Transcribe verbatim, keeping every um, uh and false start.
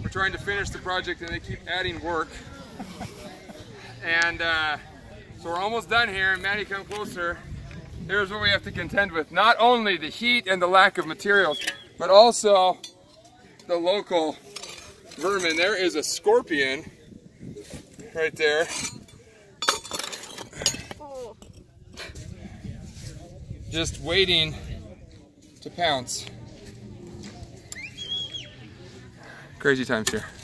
We're trying to finish the project and they keep adding work. And uh, so we're almost done here, and Maddie, come closer. Here's what we have to contend with. Not only the heat and the lack of materials, but also the local vermin. There is a scorpion right there. Oh. Just waiting to pounce. Crazy times here.